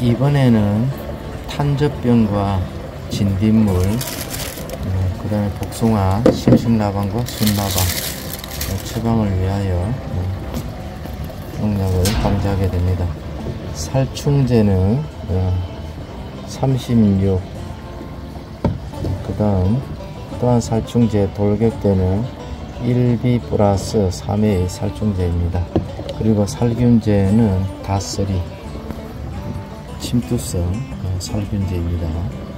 이번에는 탄저병과 진딧물, 그 다음에 복숭아, 심심라방과 순라방 처방을 위하여 농약을 방제하게 됩니다. 살충제는 36, 그 다음 또한 살충제 돌격대는 1B 플러스 3A 살충제입니다. 그리고 살균제는 다쓰리 침투성 살균제입니다.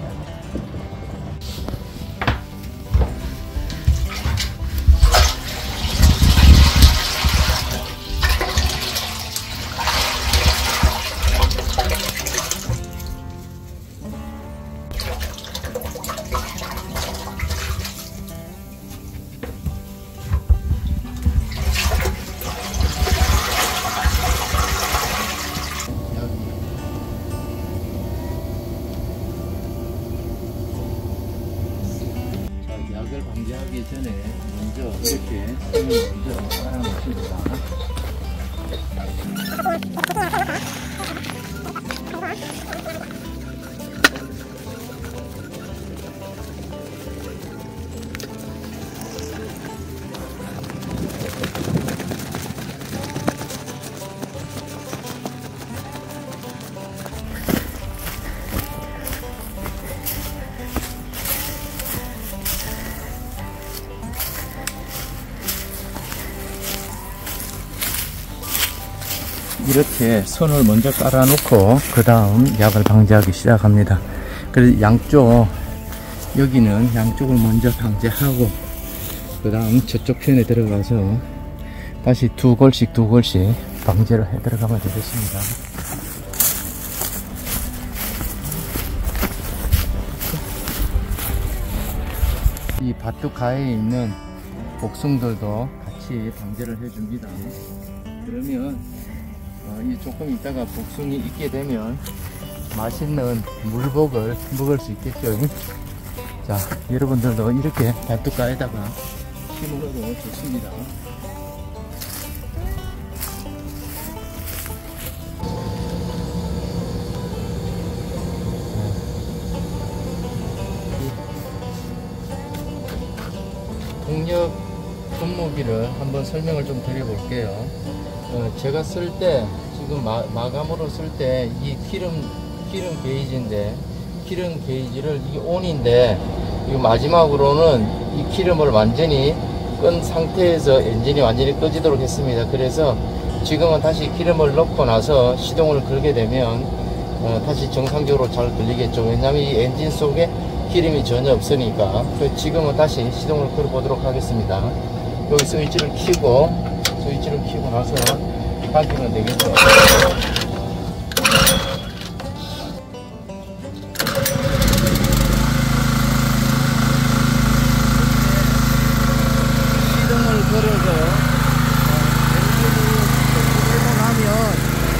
약을 방제하기 전에 먼저 이렇게 손을 먼저 깔아놓습니다. 이렇게 선을 먼저 깔아놓고 그 다음 약을 방제하기 시작합니다. 그래서 양쪽, 여기는 양쪽을 먼저 방제하고 그 다음 저쪽 편에 들어가서 다시 두 골씩 방제를 해 들어가면 되겠습니다. 이 밭둑 가에 있는 복숭들도 같이 방제를 해줍니다. 그러면 이 조금 있다가 복숭이 익게 되면 맛있는 물복을 먹을 수 있겠죠. 자, 여러분들도 이렇게 밭둑가에다가 심어도 좋습니다. 동력 분무기를 한번 설명을 좀 드려볼게요. 제가 쓸 때 지금 마감으로 쓸 때 이 기름 게이지인데, 기름 게이지를 이게 ON인데 이거 마지막으로는 이 기름을 완전히 끈 상태에서 엔진이 완전히 꺼지도록 했습니다. 그래서 지금은 다시 기름을 넣고 나서 시동을 걸게 되면 다시 정상적으로 잘 걸리겠죠. 왜냐하면 이 엔진 속에 기름이 전혀 없으니까. 지금은 다시 시동을 걸어 보도록 하겠습니다. 여기 스위치를 켜고 나서 당기면 되겠죠. 시동을 걸어서 엔진이 끄고 나면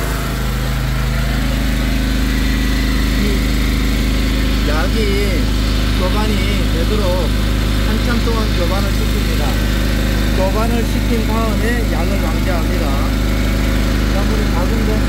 이 약이 교반이 되도록 한참 동안 교반을 시킵니다. 교반을 시킨 다음에 약을 방제합니다. 자, 우리 작은 거.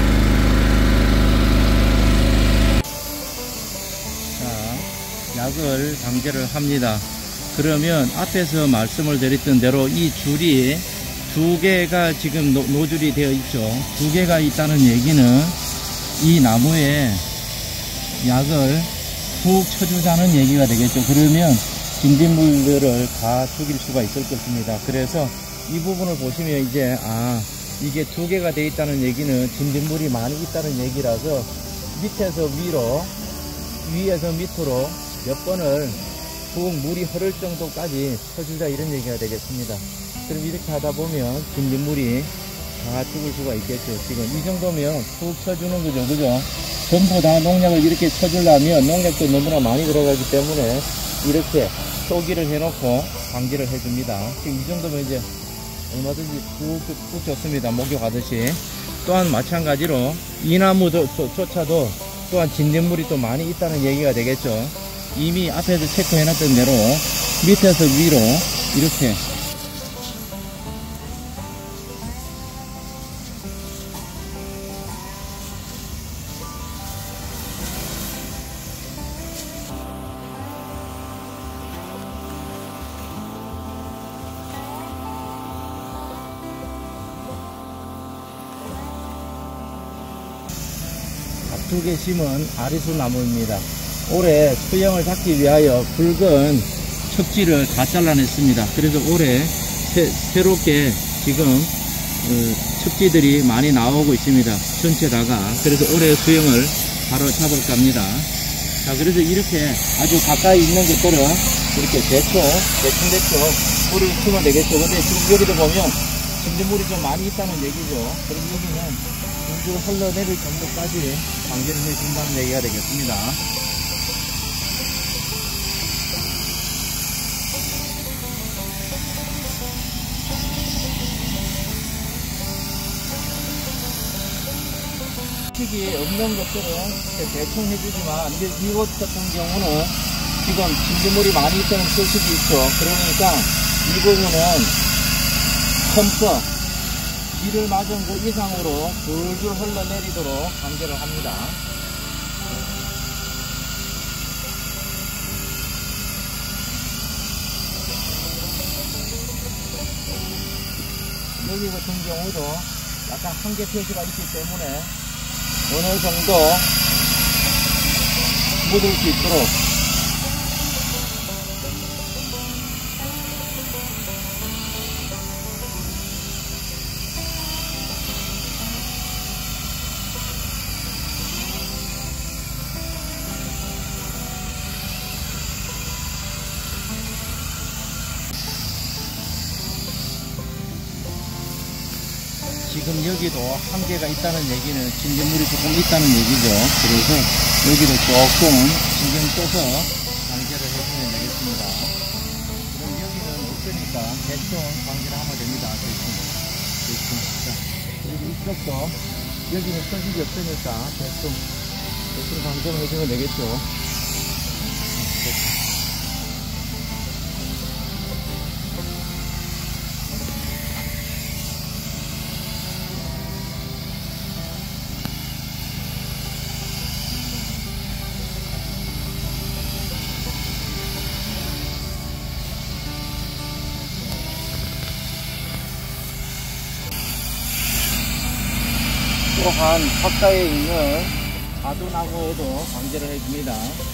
자, 약을 방제를 합니다. 그러면 앞에서 말씀을 드렸던 대로 이 줄이 두 개가 지금 노즐이 되어 있죠. 두 개가 있다는 얘기는 이 나무에 약을 푹 쳐주자는 얘기가 되겠죠. 그러면 진딧물들을 다 죽일 수가 있을 것입니다. 그래서 이 부분을 보시면 이제 이게 두 개가 되어 있다는 얘기는 진딧물이 많이 있다는 얘기라서 밑에서 위로, 위에서 밑으로 몇 번을 푹 물이 흐를 정도까지 쳐주자 이런 얘기가 되겠습니다. 그럼 이렇게 하다 보면 진딧물이 다 죽을 수가 있겠죠. 지금 이 정도면 푹 쳐주는 거죠. 그죠? 전부 다 농약을 이렇게 쳐주려면 농약도 너무나 많이 들어가기 때문에 이렇게 쪼기를 해놓고 방제를 해줍니다. 지금 이 정도면 이제 얼마든지 푹 좋습니다. 목욕하듯이. 또한 마찬가지로 이 나무조차도 또한 진딧물이 또 많이 있다는 얘기가 되겠죠. 이미 앞에서 체크해놨던 대로 밑에서 위로 이렇게 두 개 심은 아리수 나무입니다. 올해 수영을 잡기 위하여 굵은 척지를 다 잘라냈습니다. 그래서 올해 새롭게 지금 척지들이 많이 나오고 있습니다. 전체 다가. 그래서 올해 수영을 바로 잡을까 합니다. 자, 그래서 이렇게 아주 가까이 있는 것들은 이렇게 대충 물을 주면 되겠죠. 근데 지금 여기도 보면 진딧물이 좀 많이 있다는 얘기죠. 그럼 여기는 줄줄 흘러내릴 정도까지 방제를 해준다는 얘기가 되겠습니다. 식이 없는 것들은 대충 해주지만 이곳 같은 경우는 지금 진딧물이 많이 있다는 소식이 있죠. 그러니까 이 부분은 펌프 비를 맞은 그 이상으로 줄줄 흘러내리도록 방제를 합니다. 여기 같은 경우도 약간 한계 표시가 있기 때문에 어느 정도 묻을 수 있도록 지금 여기도 한계가 있다는 얘기는 진딧물이 조금 있다는 얘기죠. 그래서 여기도 조금 신경 써서 방제를 해주면 되겠습니다. 그럼 여기는 없으니까 대충 방제를 하면 됩니다. 대충. 자, 그리고 이쪽도 여기는 서식이 없으니까 대충 방제를 해주면 되겠죠. 또한 바다에 있는 자두나무에도 방제를 해줍니다.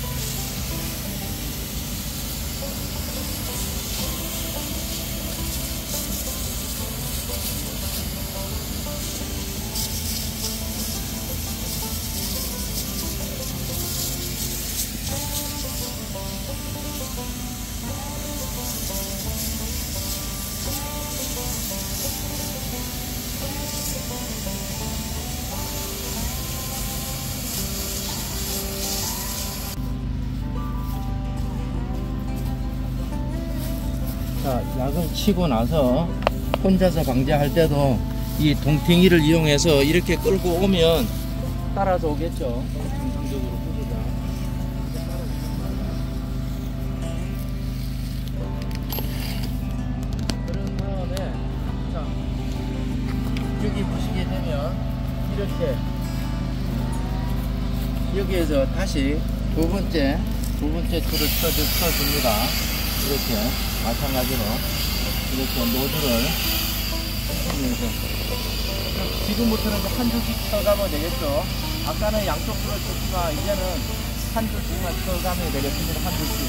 자, 약을 치고 나서 혼자서 방제할 때도 이 동탱이를 이용해서 이렇게 끌고 오면 따라서 오겠죠. 정상적으로 후지가. 그런 다음에 자, 여기 보시게 되면 이렇게 여기에서 다시 두 번째 줄을 쳐줍니다. 이렇게 마찬가지로 이렇게 노즐을 치면서 지금부터는 한 줄씩 쳐가면 되겠죠. 아까는 양쪽 줄을 쳤지만 이제는 한 줄씩만 쳐가면 되겠습니다. 한 줄씩.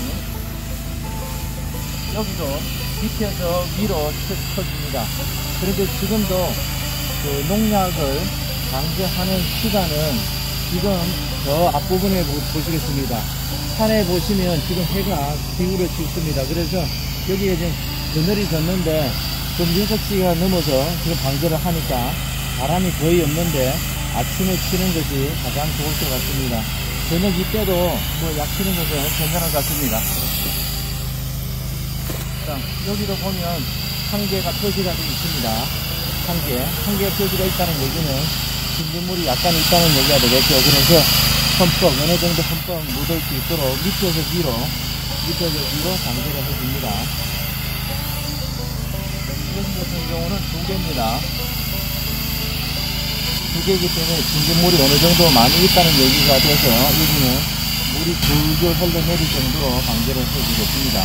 여기도 밑에서 위로 쳐줍니다. 그런데 지금도 그 농약을 방제하는 시간은 지금 저 앞부분에 보시겠습니다. 산에 보시면 지금 해가 기울어지고 있습니다. 그래서 여기에 이제 그늘이 졌는데 좀 6시가 넘어서 지금 방제를 하니까 바람이 거의 없는데 아침에 치는 것이 가장 좋을 것 같습니다. 저녁 이때도 뭐 약 치는 것은 괜찮을 것 같습니다. 자, 여기도 보면 한계가 표시가 되어 있습니다. 한계 표시가 있다는 얘기는 진딧물이 약간 있다는 얘기가 되겠죠. 그래서 흠뻑, 어느 정도 흠뻑 묻을 수 있도록 밑에서 위로 방제를 해줍니다. 여기 같은 경우는 두 개입니다. 두 개이기 때문에 진딧물이 어느 정도 많이 있다는 얘기가 돼서 여기는 물이 줄줄 흘러내릴 정도로 방제를 해주겠습니다.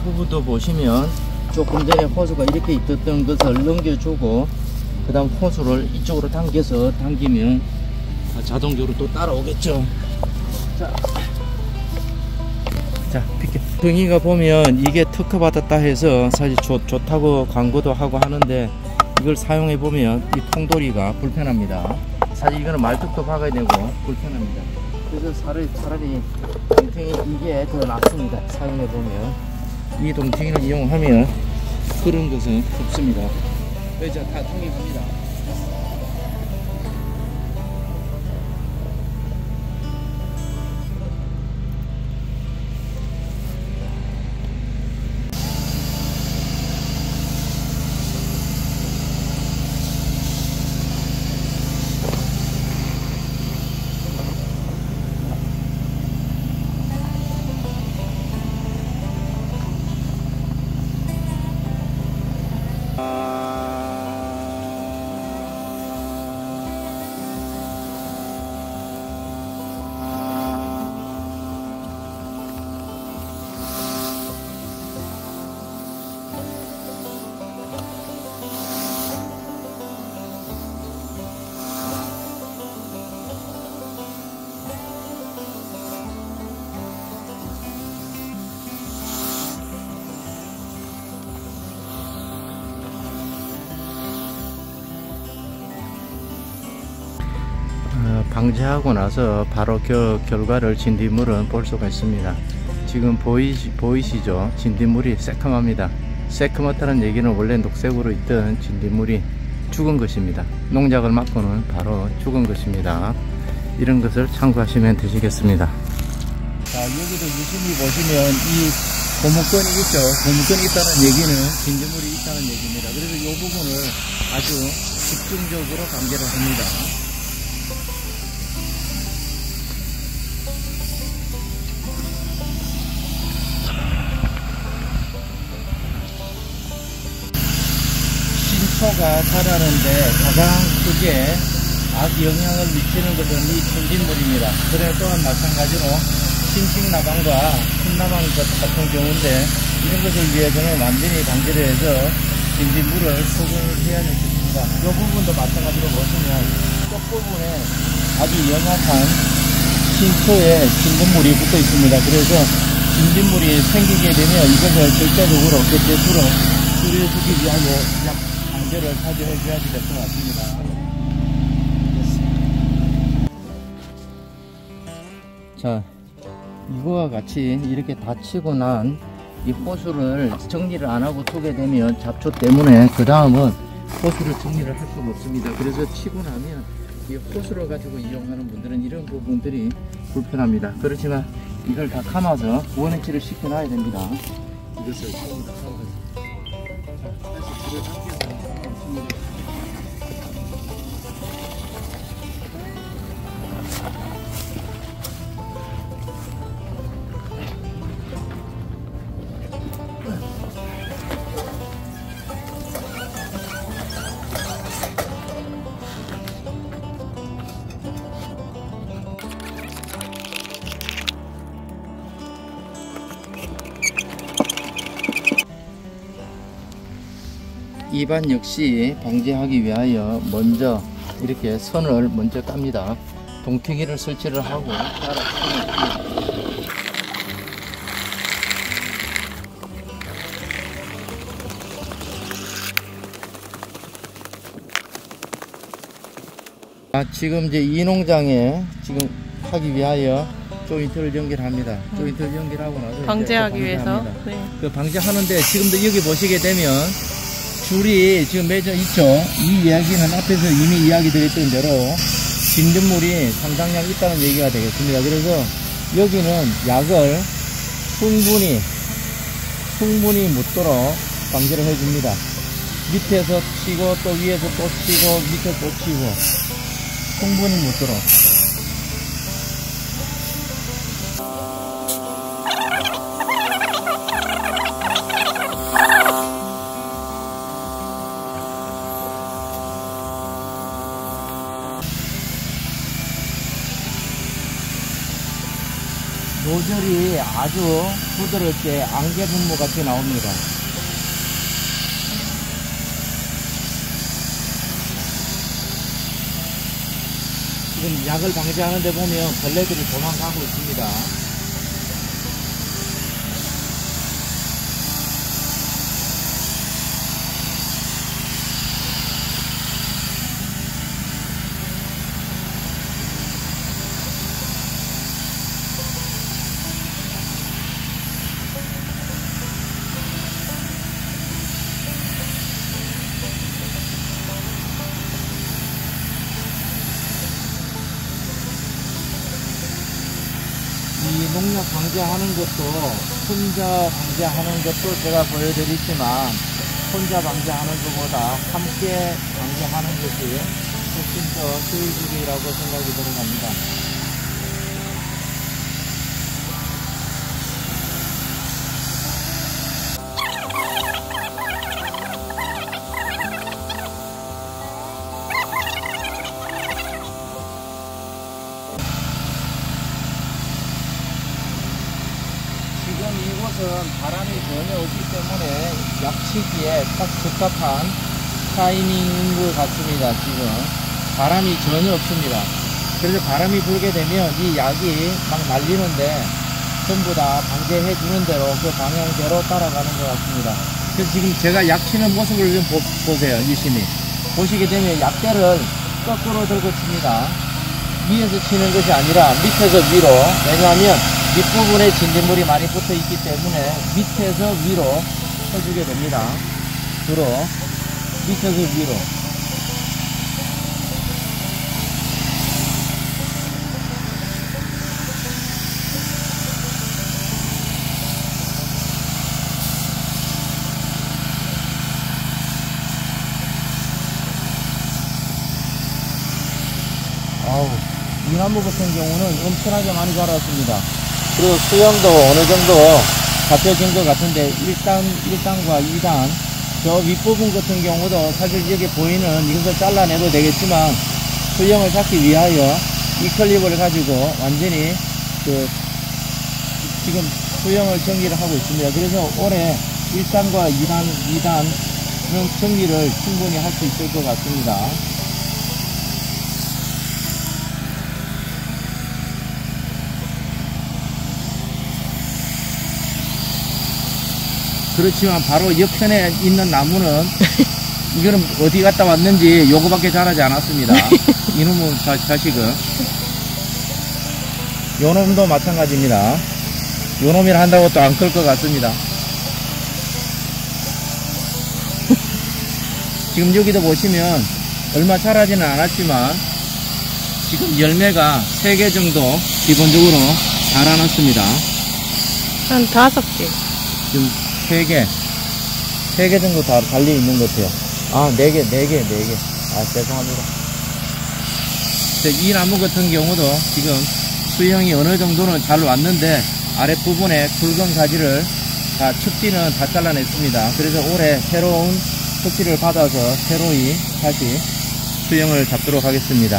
부분도 보시면 조금 전에 호수가 이렇게 있었던 것을 넘겨주고 그 다음 호수를 이쪽으로 당기면 자동적으로 또 따라오겠죠. 자, 비켜. 등이가 보면 이게 특허받았다 해서 사실 좋다고 광고도 하고 하는데 이걸 사용해 보면 이 통돌이가 불편합니다. 사실 이거는 말뚝도 박아야 되고 불편합니다. 그래서 차라리 동탱이 이게 더 낫습니다. 사용해 보면 이 동탱이를 이용하면 그런 것은 없습니다. 자, 다 통일합니다. 방제하고 나서 바로 결과를 진딧물은 볼 수가 있습니다. 지금 보이시죠? 진딧물이 새카맣니다. 새카맣다는 얘기는 원래 녹색으로 있던 진딧물이 죽은 것입니다. 농약을 맞고는 바로 죽은 것입니다. 이런 것을 참고하시면 되시겠습니다. 자, 여기도 유심히 보시면 이 고무권이 있죠. 고무권이 있다는 얘기는 진딧물이 있다는 얘기입니다. 그래서 이 부분을 아주 집중적으로 감지를 합니다. 신초가 자라는데 가장 크게 악영향을 미치는 것은 이 진딧물입니다. 그래 또한 마찬가지로 싱싱나방과 흰나방 같은 경우인데 이런 것을 위해서는 완전히 방제를 해서 진딧물을 소금을 해야 되겠습니다. 이 부분도 마찬가지로 보시면 끝부분에 아주 연약한 신초에 진딧물이 붙어 있습니다. 그래서 진딧물이 생기게 되면 이것을 절대적으로 곁대수로 줄여주기 위하여 방제를 자주 해줘야지 될 것 같습니다. 자, 이거와 같이 이렇게 다치고 난 이 호수를 정리를 안 하고 두게 되면 잡초 때문에 그 다음은 호수를 정리를 할 수가 없습니다. 그래서 치고 나면 이 호수를 가지고 이용하는 분들은 이런 부분들이 불편합니다. 그렇지만 이걸 다 감아서 원위치를 시켜놔야 됩니다. 이것을 전부 다 감아서. 이반 역시 방지하기 위하여 먼저 이렇게 선을 먼저 깝니다. 동태기를 설치를 하고 따라 선을 지금 이제 이 농장에 지금 하기 위하여 조인트를 연결합니다. 조인트를 연결하고 나서 방제하기 위해서. 네. 그 방제하는데 지금도 여기 보시게 되면 줄이 지금 맺어 있죠. 이 이야기는 앞에서 이미 이야기 드렸던 대로 진딧물이 상당량 있다는 얘기가 되겠습니다. 그래서 여기는 약을 충분히 묻도록 방제를 해줍니다. 밑에서 치고 또 위에서 또 치고 밑에 또 치고 충분히 묻도록. 노즐이 아주 부드럽게 안개 분무 같이 나옵니다. 지금 약을 방지하는 데 보면 벌레들이 도망가고 있습니다. 이 농약 방지하는 것도 혼자 방지하는 것도 제가 보여드리지만 혼자 방지하는 것보다 함께 방지하는 것이 훨씬 더 효율적이라고 생각이 들어갑니다. 지금 이곳은 바람이 전혀 없기 때문에 약치기에 딱 적합한 타이밍인 것 같습니다. 지금 바람이 전혀 없습니다. 그래서 바람이 불게 되면 이 약이 막 날리는데 전부 다 방제해 주는 대로 그 방향대로 따라가는 것 같습니다. 그래서 지금 제가 약 치는 모습을 좀 보세요. 유심히 보시게 되면 약대를 거꾸로 들고 칩니다. 위에서 치는 것이 아니라 밑에서 위로. 왜냐하면 밑부분에 진딧물이 많이 붙어 있기 때문에 밑에서 위로 쳐주게 됩니다. 주로 밑에서 위로. 이 나무 같은 경우는 엄청나게 많이 자랐습니다. 그리고 수영도 어느 정도 잡혀진 것 같은데 1단과 2단 저 윗부분 같은 경우도 사실 여기 보이는 이것을 잘라내도 되겠지만 수영을 잡기 위하여 이 클립을 가지고 완전히 지금 수영을 정리를 하고 있습니다. 그래서 올해 1단과 2단은 정리를 충분히 할 수 있을 것 같습니다. 그렇지만 바로 옆편에 있는 나무는 이거는 어디 갔다 왔는지 요거밖에 자라지 않았습니다. 이놈의 자식은. 요놈도 마찬가지입니다. 요놈이라 한다고 또 안 클 것 같습니다. 지금 여기도 보시면 얼마 자라지는 않았지만 지금 열매가 3개 정도 기본적으로 달아났습니다. 한 5개. 지금 3개 정도 다 달려있는 것 같아요. 아, 4개. 아, 죄송합니다. 이 나무 같은 경우도 지금 수영이 어느 정도는 잘 왔는데 아랫부분에 굵은 가지를 다 척지는 다 잘라냈습니다. 그래서 올해 새로운 척지를 받아서 새로이 다시 수영을 잡도록 하겠습니다.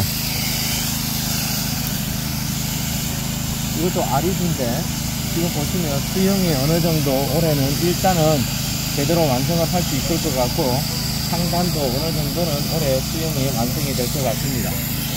이것도 아리수인데 지금 보시면 수영이 어느 정도 올해는 일단은 제대로 완성을 할 수 있을 것 같고 상단도 어느 정도는 올해 수영이 완성이 될 것 같습니다.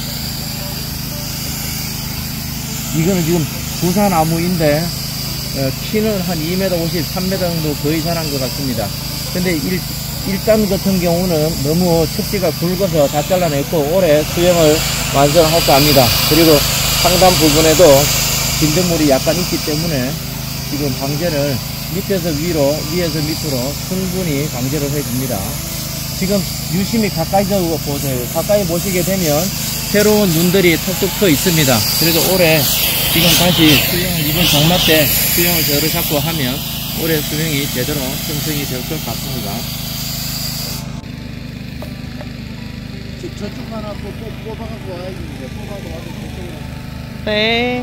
이거는 지금 부사나무인데 키는 한 2m50, 3m 정도 거의 자란 것 같습니다. 근데 1단 같은 경우는 너무 척지가 굵어서 다 잘라냈고 올해 수영을 완성할까 합니다. 그리고 상단 부분에도 진딧물이 약간 있기 때문에 지금 방제를 밑에서 위로, 위에서 밑으로 충분히 방제를 해줍니다. 지금 유심히 가까이서 보세요. 가까이 보시게 되면 새로운 눈들이 톡톡 터 있습니다. 그래서 올해 지금 다시 수영을 이번 장마 때 수영을 제대로 잡고 하면 올해 수영이 제대로 형성이 될 것 같습니다. 저쪽 하나 뽑아갖고 와야지. 뽑아도 와도 저쪽으로. 네.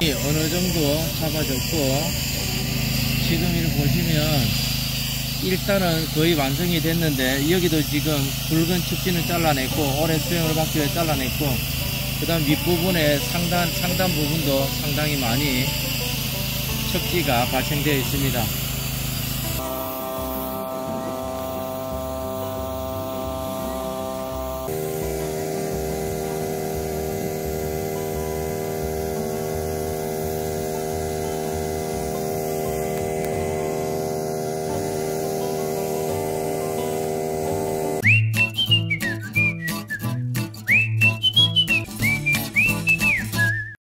어느 정도 잡아졌고, 지금 이렇게 보시면 일단은 거의 완성이 됐는데, 여기도 지금 굵은 척지는 잘라냈고, 오래 수영을 받기 위해 잘라냈고, 그 다음 밑부분에 상단 부분도 상당히 많이 척지가 발생되어 있습니다.